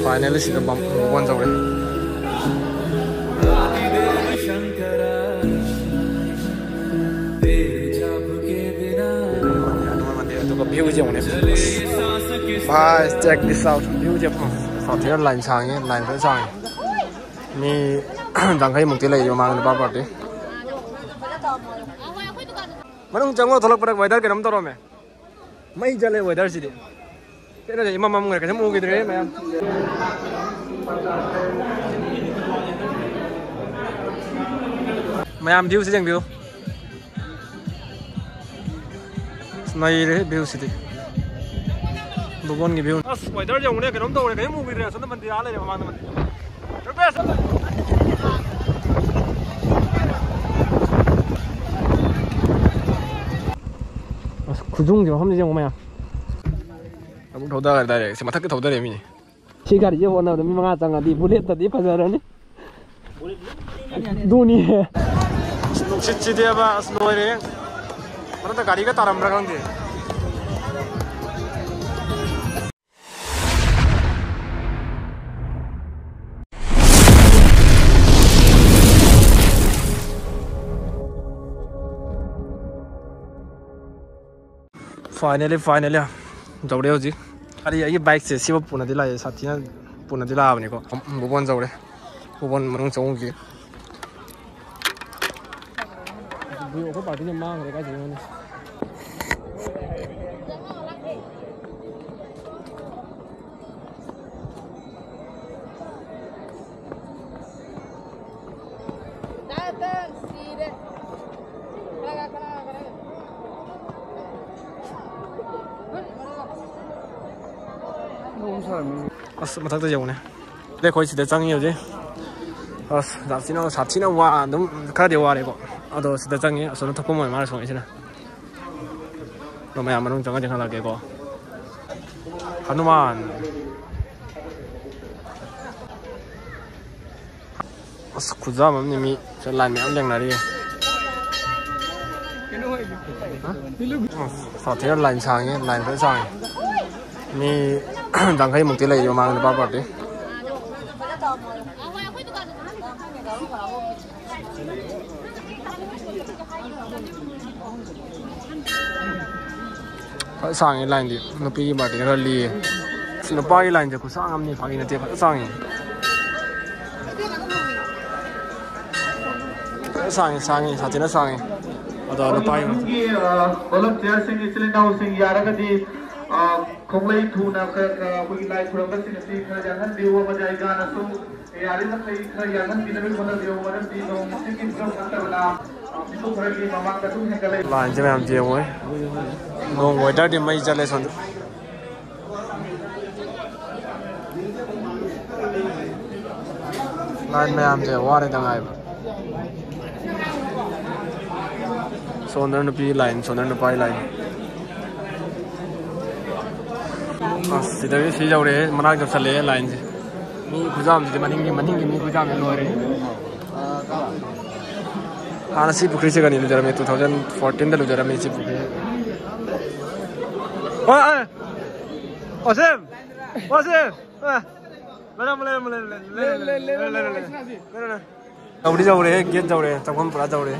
Finally सीधा बन जाओगे व्यू जाऊने भाई चेक दिस आउट व्यू जब साथी लाइन सांगे लाइन पर सांगे मी दंखई मुक्ति ले जो मांग बाप पार्टी मनों जंगल थोड़ा पर वेदर के नम तो रोमे मई जले वेदर सीधे क्या ना इमाम मामू कैसे मुँह किधर है मैं आम व्यू से जंग व्यू नहीं रे व्यू सीधे बुबन की व्यू बस वेदर जाऊँगे क्या नम तो रोमे कैसे मुँह किधर है संत मंदिर आले रे मांग मंदिर खुजूंग जो हम जंग मैं अब थोड़ा कर दारे से मथक थोड़ा रे मी शिकारी ये वो ना मी मंगा चंगा दी बुलेट तदी फजर ने दोनी है नुकसित दे बा स्नो रे मतलब तो गाड़ी का तारम रखा दे फाइनली जौड़े हजी अरे ये बाइक से सिर्फ पुनः दिला साथी पुनः दिला आपने को भुवन जौड़े भुवन मन चौकी पार्टी ने मांग रहे जीवन अस मथक जाऊने देखो इसे चंगी होजे अस साथीना वा अदुम खरदे वारेको अदो सिदा चंगी असोन थप मोय मार सोइसिना नोमा यामनु चंगा जंगा लागेको हनुमान अस खुजा ममनि मी लाइन में लेंगनारी साथी लाइन सांगे लाइन पर सांगे मी दंखई मुक्ति ले जो मांग बाप पार्टी सांगे लाइन दी नुपी की पार्टी कर ली नुपा की लाइन जो सांग हमने फागी नते सांगे सांगे सांगे साथी ना सांगे अदो नुपा की ओलम चेयर सिंह इसलिए ना उसिंग यारा का दी खोंगले थूना कोई लाइफ खुरंगा सिंह खर जानन दियो बजाएगा ना सो यारी ना कई खर जानन बिना भी बना दियो मदन दी तो मुझे की प्रॉब्लम करता बना इसको खर की मामा का तुम है कले लाइन में हम दियो है नो वेदर दी मई चले सन लाइन में हम दियो वारे दंगाई सोनर नुपी लाइन सोनर नुपाई लाइन सीधा सी जाऊरे मना जब चले लाइन से मी खुजाम से मनिंग मी खुजाम लोरे हाँ सी पुखरी से करनी लुजरा में 2014 लुजरा में सी पुखरी ओसेम जाऊरे गेट जाऊरे चकम पूरा जाऊरे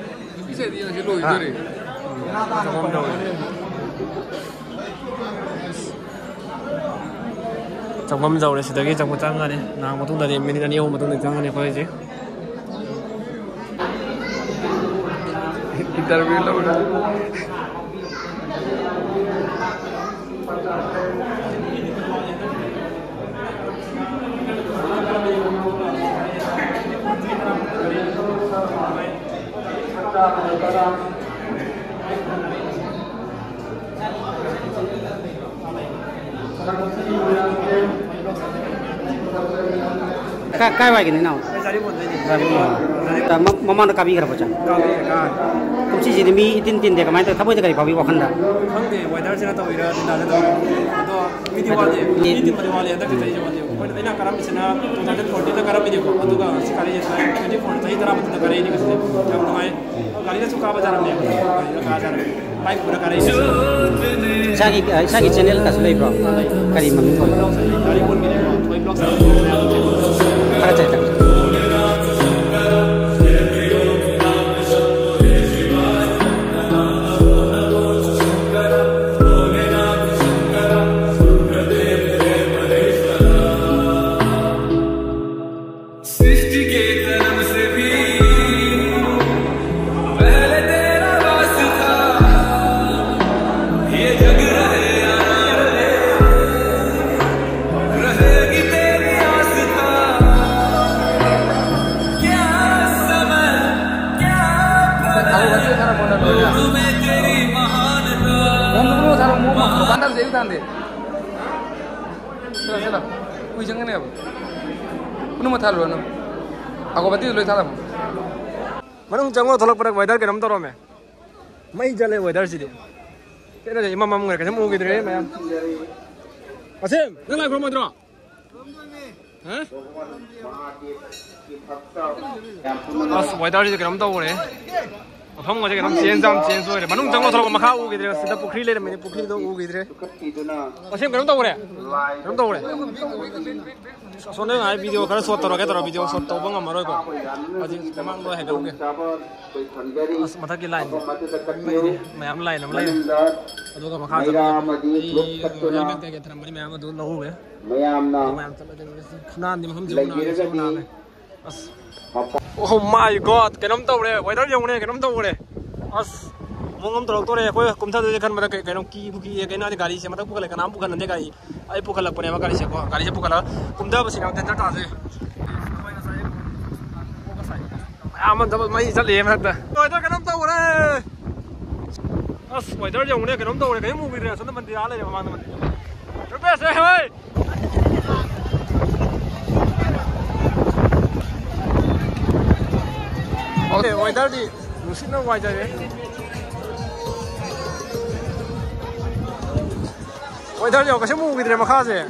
चकम जाऊरे सीधे चकम चांगाने नांग मतुंग मिनट अनी अहम मतुंग चांगाने खोजे इंटरव्यू लौड़ा काय वागे नहीं ना ममा ने काबी कर बचा कुछ चीज मी तीन तीन देखा मैं तो थबो देखा भाभी वखंडा खंगे वेदर से ना तो इरा दिन डाले तो वीडियो वाले वीडियो वाले अंदर के चाहिए वाले कोई ना करम बिसना 2014 दा करम देखो अदुगा सिकारी जैसा 24 सही तरह मतलब करे नहीं कसले जब नमाय गाड़ी का सुका बाजार में का जार बाइक पूरा करे सागी चैनल का सुले ब्रो करी मम्मी गाड़ी बोल मिले कोई ब्लॉग से tande. Sila. Uy jangan ni apa? Puno mathal lo no. Aku berarti lo thalam. Manung jangwa tholak parak weather ke nam toro me. Mai jale weather sidi. Kena imam mam ngar kasam ugi dire mayam. Asim, nang lai from madra. Hah? As weather sidi ke nam toro ne. Phong ngồi cái nắm chiến xuôi để bắn tung trắng ngồi mà khao u cái đấy, sẽ đập pukri lên mình pukri đâu u cái đấy. Ở xem cái nắm tàu này, số này ai video cái số tàu cái tàu video số tàu băng mà rồi cơ, ở trên cái mạng đôi hay đâu kìa, mà thắc cái line, mày ám line nắm line, ở đâu mà khao rồi, đi làm cái thằng mình mày ám đâu lâu kìa, mày ám nan thì mà không chịu nan này. Oh my god, cái nấm tàu này, vậy đó dùng này, cái nấm tàu này, mong nấm tàu này, coi cùng thằng tôi kan mà cái nấm ki cái nào thì gari xe mà tao pukal cái nam pukal nanti gari, ai pukal là punya gari xe pukal, cùng thằng bác sĩ nào tên ta gì, mình thằng mấy rất liêm hết rồi, rồi đó cái nấm tàu này, vậy đó dùng này, cái nấm tàu này, cái movie này, số mình đi ra đây mà mang mình, rồi bây giờ ơi. Okay, weather di nusit na weather eh. Weather di kasi mo gidre makase.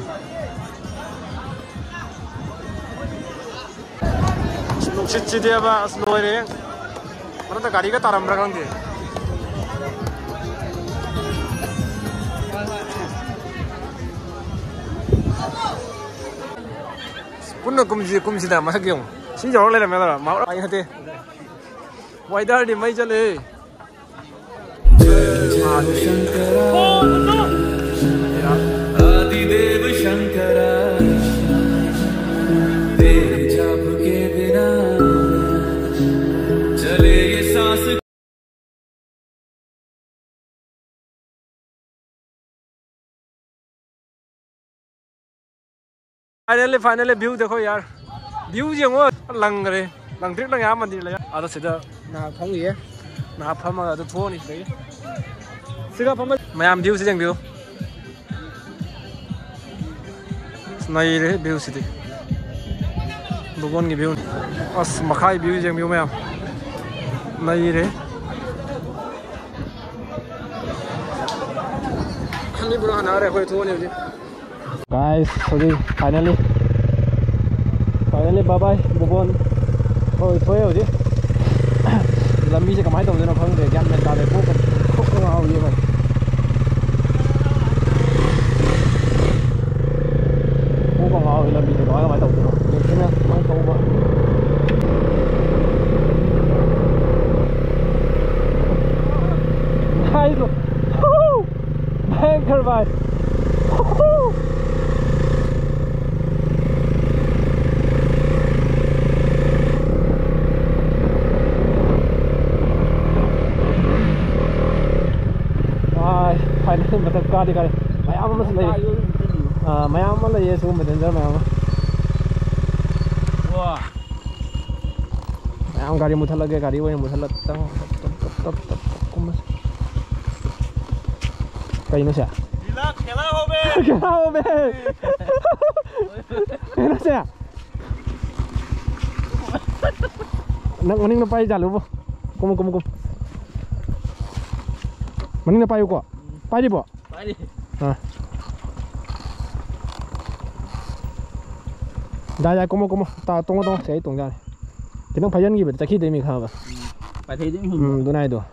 Nusit si dia ba slow re. Mana ta gari ka taram rakang di. Punna kumsi da masak yung. Si jauh le mera mau ai hate. Weather di mai chale. Adi Dev Shankara तेरे जाप के बिना चले ये सांस Finally view देखो यार view gì không lằng rồi lằng trước lằng ám mình đi lấy à đó sẽ được nào phóng gì nào phóng mà tôi thua này đấy sẽ có phóng mày làm view sẽ chẳng view này đấy view sẽ đi đồ con cái view mà khai view chẳng view mày này đấy anh đi bulan nào đấy phải thua này guys sorry finally bye bye Bobon thôi thôi rồi chứ làm gì sẽ cầm máy tàu cho nó không để dàn mình ta để khúc ngao như vậy khúc ngao thì làm gì sẽ nói máy tàu cho nó được chứ máy tàu vậy hay rồi anchor vai मतलब गाड़ी गाड़ी ma'am मत ले ma'am मत ले ये सुन में देंगे मैम वाह मैम गाड़ी मुझे लगे गाड़ी वही मुझे लगता हूँ तब कुछ कहीं ना से खेला हो बे कहीं ना से नंग मनिंग ना पाई जालू वो कुम मनिंग ना पाई को पाई bo? Paidi. Dah como ta tong sẽ tong ra. Cái nó phải dân gì vậy? Ta khi đấy mình khờ vậy. Phải thấy những hùng. Đồ này đồ.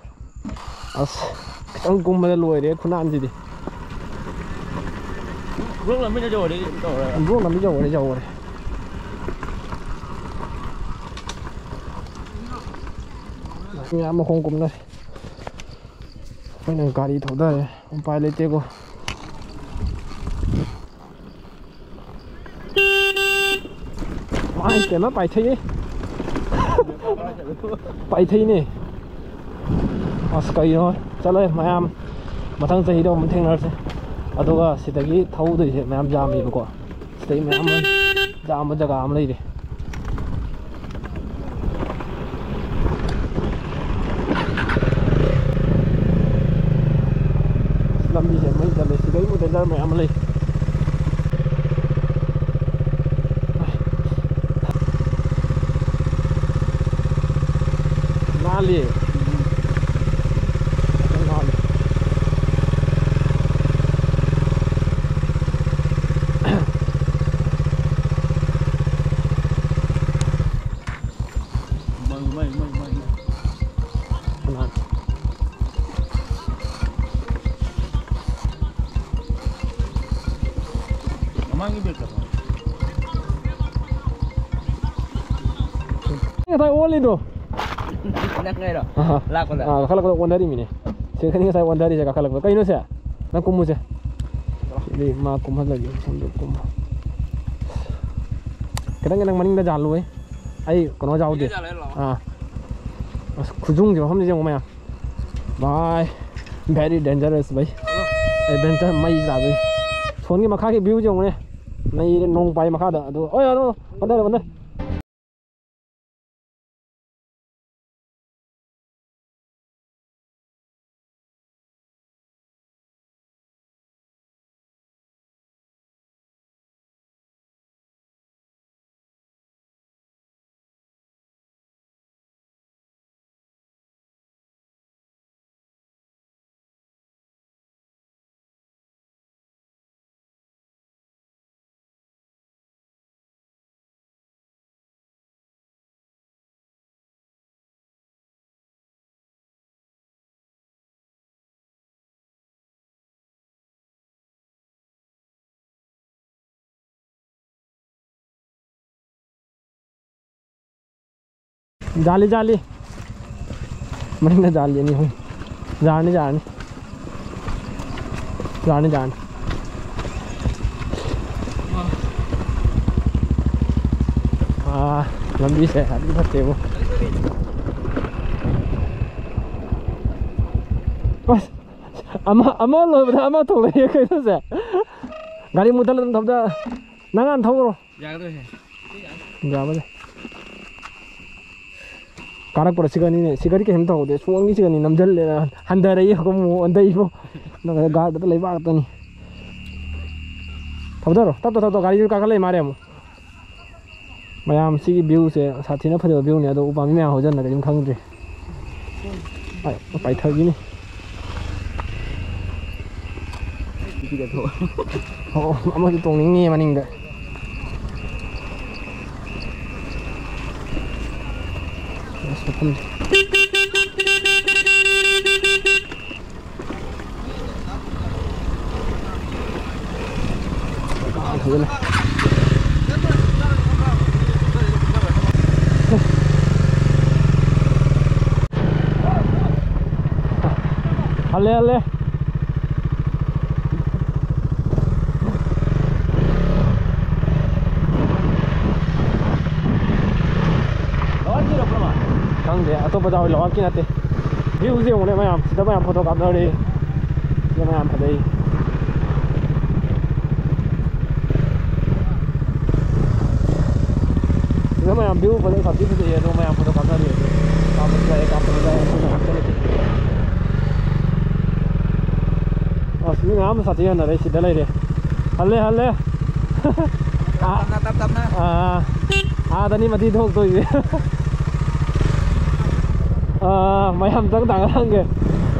Ông cùng mà lùi đấy, khốn nạn gì đi. Bước làm cái chỗ đấy, bước làm cái chỗ đấy rồi. Nhà mà không cùng đây. Nên गाड़ी thổi đây, không phải lấy tiêu cô. Mai cái nó bài thi, bài thi nè. Sky thôi, cho lên mấy em, mà thằng gì đâu mình thấy nó sẽ, ở đâu sẽ tới thâu thì mấy em jam gì vậy? Sẽ mấy em jam ở jaga em lấy đi. Làm gì vậy mấy चले सिधै म danger ma'am ले नाली Saya oli do. Nak ngai do. Lak ko la. Kalau kalau wandari mini. Saya kan saya wandari saya kalau kalau ino saya. Nak kumu saya. Ini ma kumu lagi sambil kumu. Kadang-kadang maning dah jalu Ai kono jauh deh. Kujung je हम जंग में भाई very dangerous भाई. Adventure mai जा भाई. सोन के मखा के view जंग ने. नहीं नोंग पाई मखा दा. ओए यार बंदर बंदर. जाली जाली मैंने जाली नहीं हुई जाने जाने जाने जाने लंबी से अभी फटे वो बस अमा लो बता अमा तो ले कैसे से गाड़ी मुद्दा ले तब दा नंगान थोरो जाग दो है जाब दे कारक पर सिगरी के हिमता होते सुंगी सिगनी नमजल हंदर ये को मु अंदई को न गार्ड तो ले बात नहीं थबदरो तब तो गाड़ी का ले मारे हम मयाम सी व्यू से साथी ने फजो व्यू ने तो उपामी में हो जन के खंग दे पाई थगी नहीं हो अमा जो तोंग नि मनिंग दे हले हले दे तो बजाओ लगा कि नाते व्यू से होने में हम सीधा मैं फोटो काट रहे ये मैं हम फदई ये मैं हम व्यू फदई खाती से ये तो मैं हम फोटो काट रहे काम जाए और इसमें हम साथी है ना रे सीधा ले रे हल्ले हल्ले तब ना तनी मती ठोक तो ये mấy hầm tăng tăng hơn kìa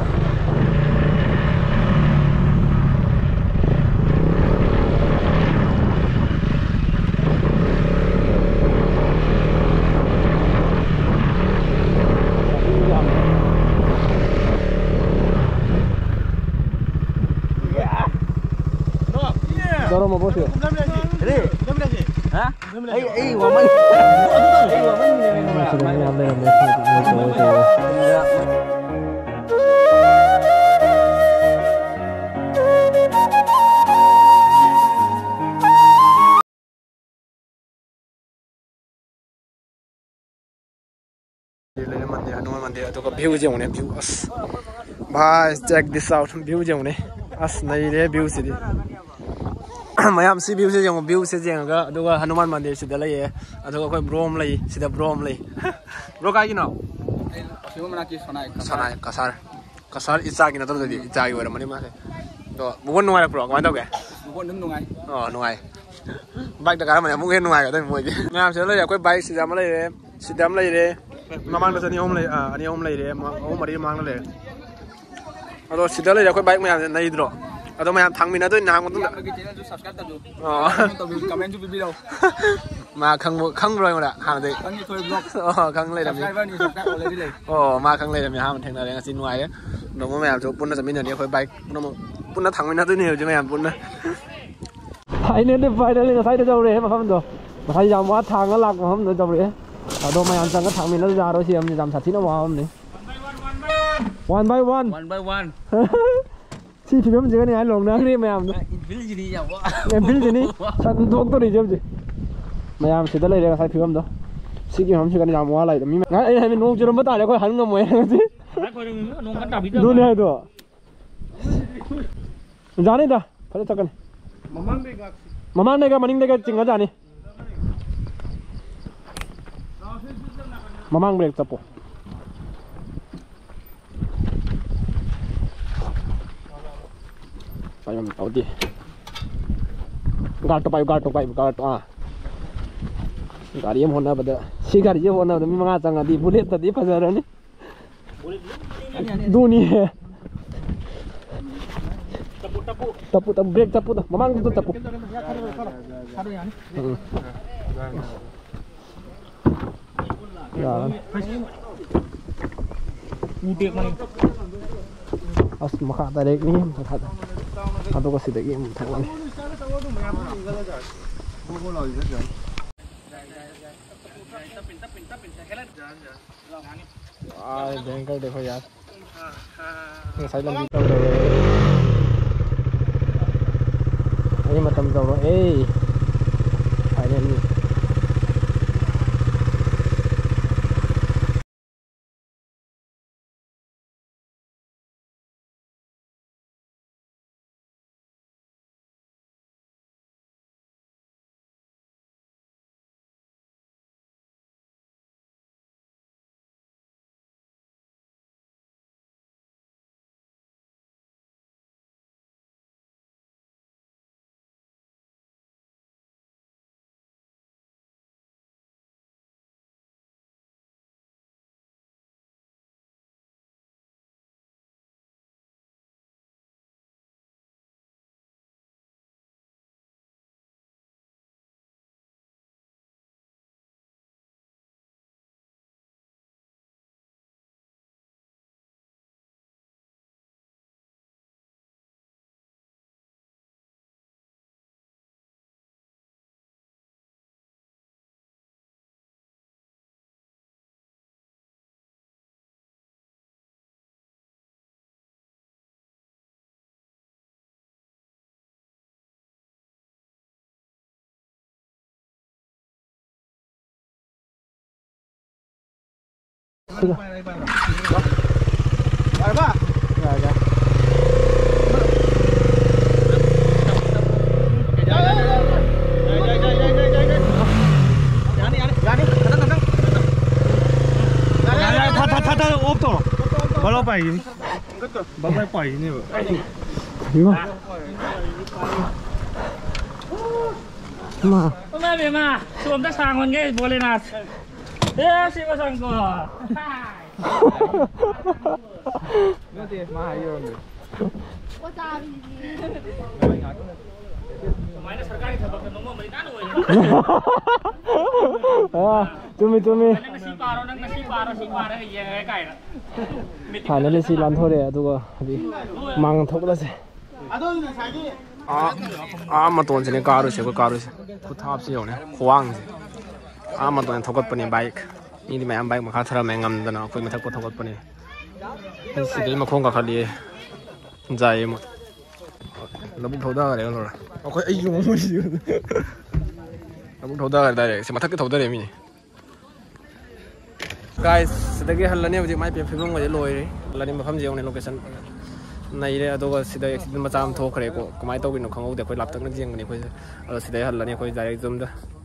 Dorong mau bos ya? Hah? Waman. Hanuman मंदिर तो व्यू जोने व्यू अस भाई चेक दिस आउट व्यू जोने अस नहीं रे व्यू से मैम से व्यू से जेंगा अदुगा हनुमान मंदिर से लइए अदुगा कोई ब्रोम लई सिदा ब्रोम लई ब्रो का गिनो शिव मना की सोना कसार इचा की नतर दे इचा की वर मने मासे bukan nungai pro kemana tau ke? Bukan nungai. Oh nungai. Baik dah kan mana mungkin nungai kan tapi mungkin. Ngam sih lah ya kau baik sidam lagi deh. Mamang tu ni om lagi deh. Om mari mamang lagi. Atau sidam lagi kau baik macam naik dulu. Atau macam thang mina tu nang tu. Bagi channel tu subscribe tak tu. Oh. Tahu comment tu video. Mà khăng rồi mà đã hàng gì khăng như tôi blog khăng lên làm gì mà khăng lên làm gì ham thành là đang xin ngoài đấy nó mà mẹ chỗ bún nó sẽ biến như khối bay nó bún nó thẳng với nó tới nhiều chứ mẹ bún nó thấy nên được vậy đấy là thấy được đâu đấy mà không được mà thấy dòng quá thang nó lạc mà không được đâu đấy ở đâu mà ăn chẳng có thằng mình nó ra đâu xem làm thật thì nó vào không đấy one by one chi phí mấy cái này anh lồng nó đi mẹ em phí gì đi sẵn thuốc tôi đi chứ gì mày làm sẽ tới đây là sai phim đó xí kia không chỉ cần làm quá lại mình ngay hay mình nung chưa nó mất tài coi hắn ngầm mày gì luôn này đó ra đi đó phải chắc cái mamang này cái maning này cái chừng ra đi mamang break tapo phải làm tàu đi gạt à गाड़ी में होना बता सी गाड़ी जो होना तो मैं मंगा चंगा दी बुलेट तो दी फसा रहा नहीं दूनी है टपू ब्रेक टपू तो ममांग तो Tapu as maka tarik ni maka atau kasi dagi thang ni भयंकर देखो यार साइड लंबी कर दो ये मतलब दो ए finally bảy bác bay bảy này vậy đúng không mà hôm nay về mà xuống ta sang con cái bố lên nào thế xin vào sang cô nó thì mà hay rồi Cumi finally si lan thôi đấy, tôi có mang thóc đó xem. Mà tuần trên cái rồi, tôi tháp xíu này, hoang gì. Mà tuần thóc cái này bike, ini mày ăn bike mà khá thà mày ngâm đó, coi mà thóc cái này. Cái gì mà không có cái gì, dài mà. Nó bung thâu đó rồi. Cái ấy dùng không gì. Nó bung thâu đó rồi, xem mà thắc cái thâu đó đấy mình. Guys, sedagi halani abdi mai pe phimong ngai loi re halani mafam jeong ne location nai re adoga sidai accident ma cham thok re ko kamai to gin khangau de khoi lap tak na jeng ni khoi sidai halani khoi jai exam da